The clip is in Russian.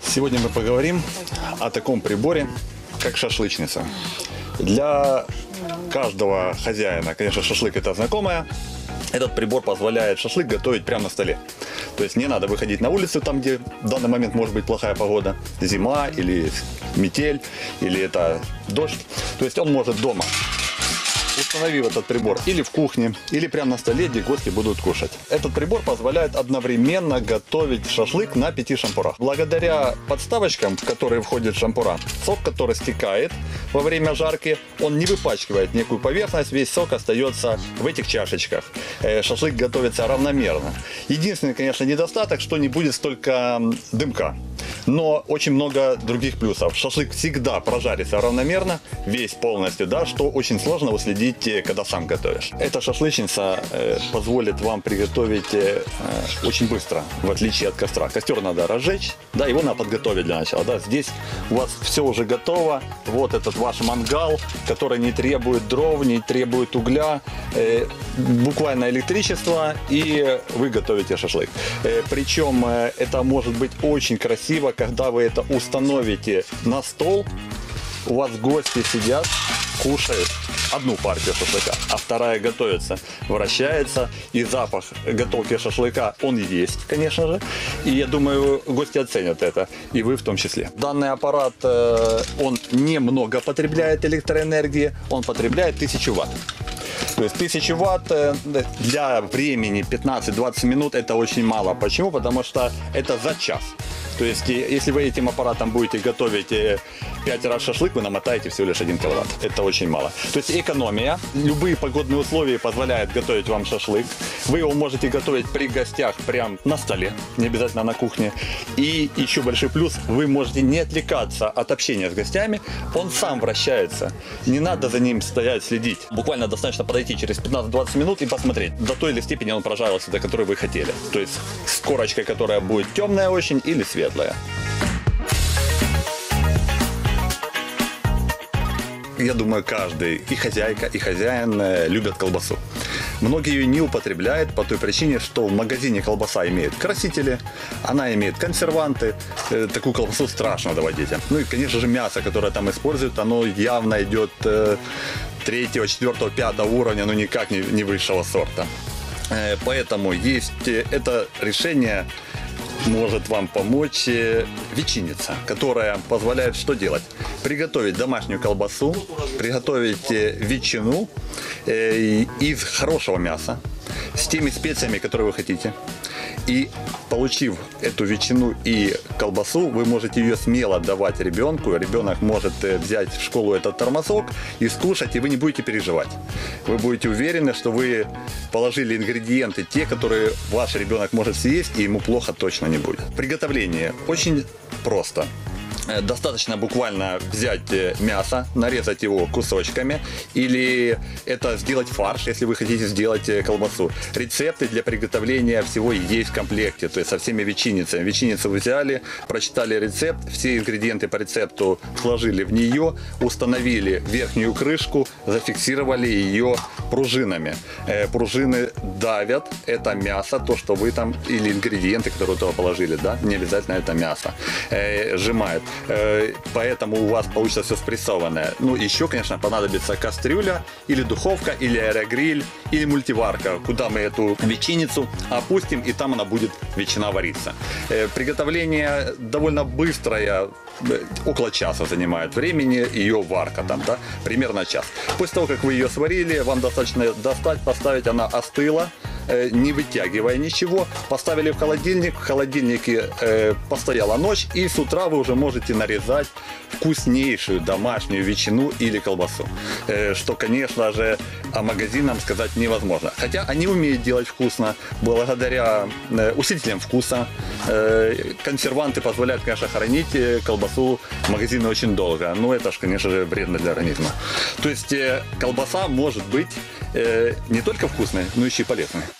Сегодня мы поговорим о таком приборе, как шашлычница. Для каждого хозяина, конечно, шашлык это знакомое. Этот прибор позволяет шашлык готовить прямо на столе. То есть не надо выходить на улицу, там где в данный момент может быть плохая погода, зима или метель, или это дождь. То есть он может дома, установив этот прибор или в кухне, или прямо на столе, где гости будут кушать. Этот прибор позволяет одновременно готовить шашлык на 5 шампурах. Благодаря подставочкам, в которые входят шампура, сок, который стекает во время жарки, он не выпачкивает некую поверхность, весь сок остается в этих чашечках. Шашлык готовится равномерно. Единственный, конечно, недостаток, что не будет столько дымка. Но очень много других плюсов. Шашлык всегда прожарится равномерно, весь полностью, да, что очень сложно уследить, когда сам готовишь. Эта шашлычница позволит вам приготовить очень быстро, в отличие от костра. Костер надо разжечь, да, его надо подготовить для начала. Да. Здесь у вас все уже готово. Вот этот ваш мангал, который не требует дров, не требует угля, буквально электричество, и вы готовите шашлык. Причем это может быть очень красиво, когда вы это установите на стол, у вас гости сидят, кушают одну партию шашлыка, а вторая готовится, вращается, и запах готовки шашлыка, он есть, конечно же, и я думаю, гости оценят это, и вы в том числе. Данный аппарат, он немного потребляет электроэнергии, он потребляет 1000 ватт. То есть 1000 ватт для времени 15-20 минут это очень мало. Почему? Потому что это за час. То есть, если вы этим аппаратом будете готовить 5 раз шашлык, вы намотаете всего лишь 1 киловатт. Это очень мало. То есть, экономия. Любые погодные условия позволяют готовить вам шашлык. Вы его можете готовить при гостях прямо на столе, не обязательно на кухне. И еще большой плюс, вы можете не отвлекаться от общения с гостями. Он сам вращается. Не надо за ним стоять, следить. Буквально достаточно подойти через 15-20 минут и посмотреть, до той или степени он прожарился, до которой вы хотели. То есть, с корочкой, которая будет темная очень или светлая. Я думаю, каждый, и хозяйка, и хозяин любят колбасу. Многие ее не употребляют по той причине, что в магазине колбаса имеет красители, она имеет консерванты, такую колбасу страшно давать детям. Ну и, конечно же, мясо, которое там используют, оно явно идет 3, 4, 5 уровня, но никак не высшего сорта. Поэтому есть это решение, может вам помочь ветчинница, которая позволяет что делать? Приготовить домашнюю колбасу, приготовить ветчину из хорошего мяса, с теми специями, которые вы хотите. И получив эту ветчину и колбасу, вы можете ее смело давать ребенку. Ребенок может взять в школу этот тормозок и скушать, и вы не будете переживать. Вы будете уверены, что вы положили ингредиенты, те, которые ваш ребенок может съесть, и ему плохо точно не будет. Приготовление очень просто. Достаточно буквально взять мясо, нарезать его кусочками, или это сделать фарш, если вы хотите сделать колбасу. Рецепты для приготовления всего есть в комплекте, то есть со всеми ветчинницами. Ветчинницу вы взяли, прочитали рецепт, все ингредиенты по рецепту сложили в нее, установили верхнюю крышку, зафиксировали ее пружинами. Пружины давят это мясо, то, что вы там, или ингредиенты, которые туда положили, да, не обязательно это мясо, сжимают. Поэтому у вас получится все спрессованное. Ну, еще, конечно, понадобится кастрюля, или духовка, или аэрогриль, или мультиварка, куда мы эту ветчинницу опустим, и там она будет ветчина вариться. Приготовление довольно быстрое, около часа занимает времени, ее варка там, да, примерно час. После того, как вы ее сварили, вам достаточно достать, поставить, она остыла, не вытягивая ничего, поставили в холодильнике постояла ночь, и с утра вы уже можете нарезать вкуснейшую домашнюю ветчину или колбасу, что, конечно же, магазинам сказать невозможно. Хотя они умеют делать вкусно, благодаря усилителям вкуса. Консерванты позволяют, конечно, хранить колбасу в магазине очень долго, но это же, конечно же, вредно для организма. То есть колбаса может быть не только вкусной, но еще и полезной.